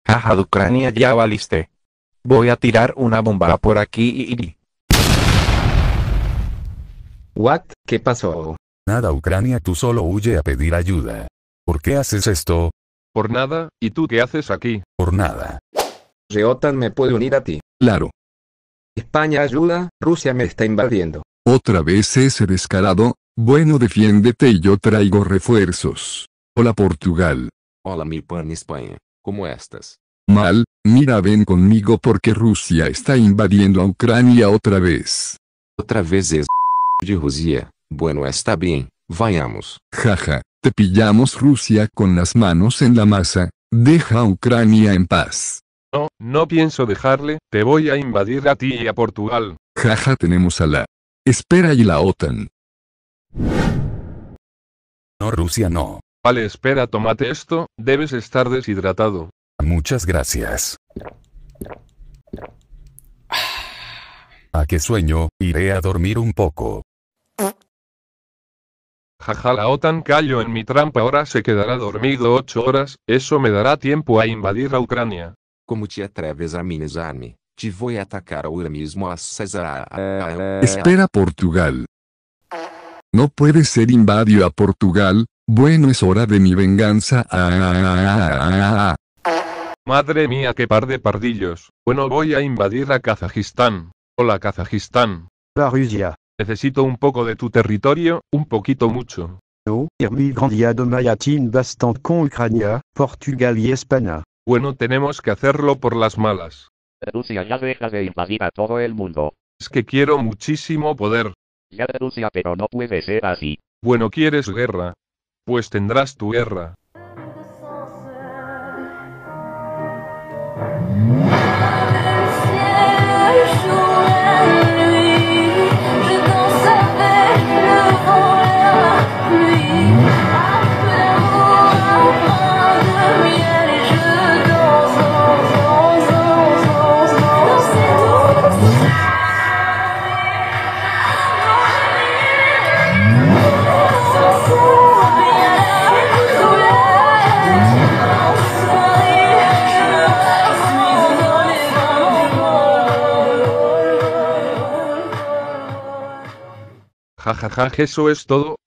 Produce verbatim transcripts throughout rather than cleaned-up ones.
Jaja, Ucrania, ya valiste. Voy a tirar una bomba por aquí y... What? ¿Qué pasó? Nada, Ucrania, tú solo huye a pedir ayuda. ¿Por qué haces esto? Por nada, ¿y tú qué haces aquí? Por nada. Reotan me puede unir a ti. Claro. España ayuda, Rusia me está invadiendo. Otra vez ese descarado. Bueno, defiéndete y yo traigo refuerzos. Hola, Portugal. Hola, mi pan España. ¿Cómo estás? Mal, mira, ven conmigo porque Rusia está invadiendo a Ucrania otra vez. Otra vez es de Rusia. Bueno, está bien, vayamos. Jaja, te pillamos, Rusia con las manos en la masa. Deja a Ucrania en paz. No, no pienso dejarle, te voy a invadir a ti y a Portugal. Jaja, tenemos a la... Espera, y la OTAN. No, Rusia, no. Vale, espera, tómate esto, debes estar deshidratado. Muchas gracias. ¿A qué sueño? Iré a dormir un poco. Jaja, la OTAN cayó en mi trampa, ahora se quedará dormido ocho horas, eso me dará tiempo a invadir a Ucrania. Como te atreves a amenizar-me? Te voy a atacar ahora mismo a César. Espera, Portugal. No puede ser, invadio a Portugal. Bueno, es hora de mi venganza. Ah, ah, ah, ah. Madre mía, qué par de pardillos. Bueno, voy a invadir a Kazajistán. Hola, Kazajistán. La Rusia. Necesito un poco de tu territorio, un poquito mucho. No, Irmigrandia de Mayatin bastant con Ucrania, Portugal y España. Bueno, tenemos que hacerlo por las malas. Rusia, ya deja de invadir a todo el mundo. Es que quiero muchísimo poder. Ya, Rusia, pero no puede ser así. Bueno, ¿quieres guerra? Pues tendrás tu guerra. Jajaja, eso es todo.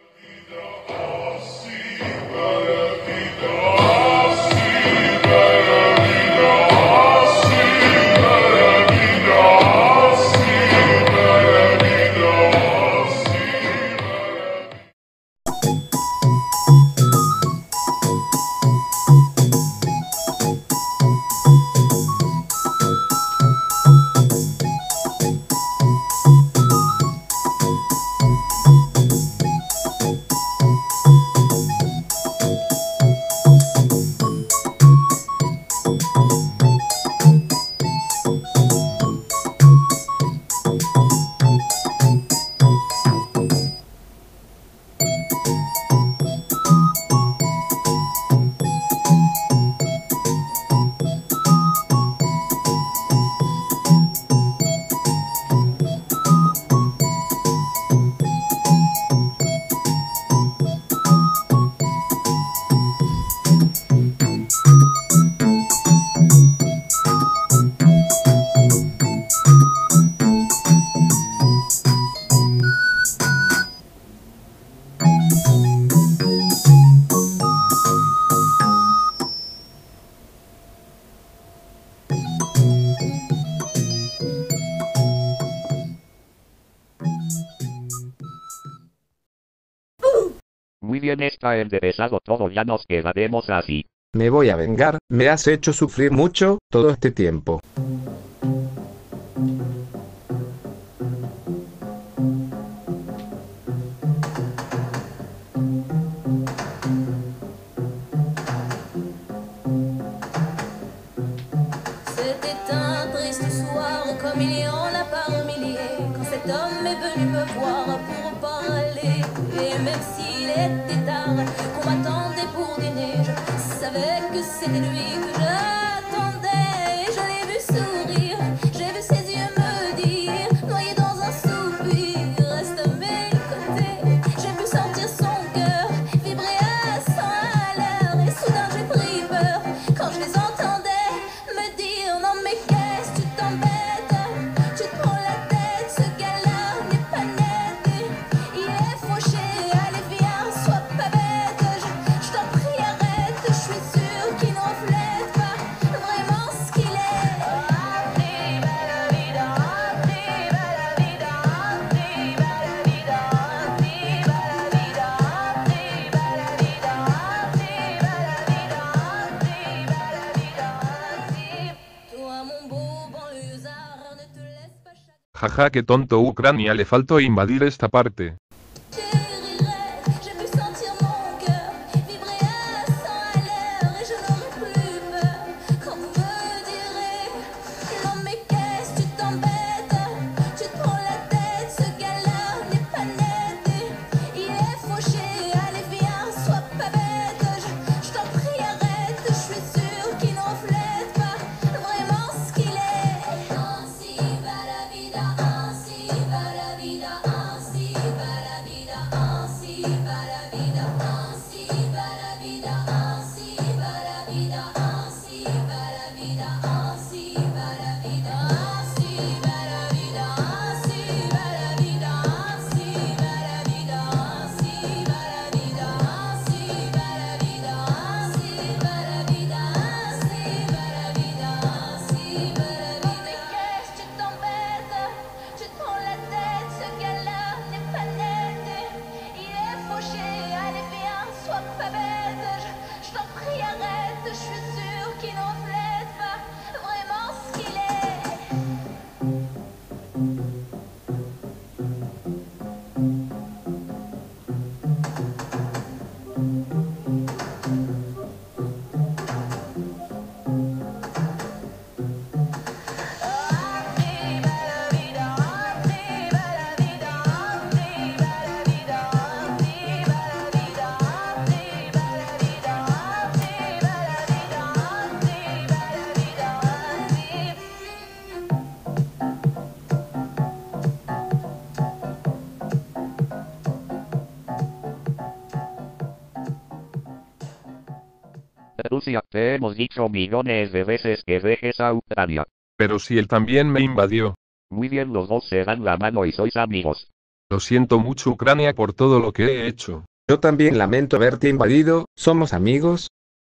Muy bien, está enderezado todo, ya nos quedaremos así. Me voy a vengar, me has hecho sufrir mucho, todo este tiempo. C'était un triste soir, comme il y en a par milliers, quand cet homme est venu me voir pour parler. Et même s'il était tard, qu'on m'attendait pour dîner, je savais que c'était lui que j'attendais. Je l'ai vu sourire, j'ai vu ses yeux me dire, noyé dans un soupir, reste à mes côtés. J'ai pu sentir son cœur vibrer à cent à l'heure, et soudain j'ai pris peur quand je les entendais. Jaja, qué tonto Ucrania, le faltó invadir esta parte. J'ai pu sentir mon cœur vibrer à cent à l'heure et je n'aurai plus peur quand vous me direz non mais qu'est-ce tu t'embêtes, tu te prends la tête, ce gars-là n'est pas net, il est fauché, allez viens, sois pas bête, je, je t'en prie arrête, je suis sûre qu'il ne reflète pas vraiment ce qu'il est. Ainsi va la vida, ainsi va la vida, ainsi va la vida, ainsi va la vida, ainsi va la vida, ainsi va la vida, ainsi va la vida, ainsi va la vida, ainsi va la vida, ainsi va la vida, ainsi va la vida, ainsi va la vida, ainsi va la vida, ainsi va la vida, ainsi va la vida, ainsi va la vida. Mais qu'est-ce tu t'embêtes, tu te prends la tête, ce gars-là n'est pas net, il est fauché, allez viens, sois pas bête, je, je t'en prie arrête, je suis sûre qu'il ne reflète pas vraiment ce qu'il est. Arriva la vida, arriva la vida, arriva la vida, arriva la vida, arriva la vida, arriva la vida, arriva la vida, Rusia, te hemos dicho millones de veces que dejes a Ucrania. Pero si él también me invadió. Muy bien, los dos se dan la mano y sois amigos. Lo siento mucho Ucrania por todo lo que he hecho. Yo también lamento haberte invadido, somos amigos.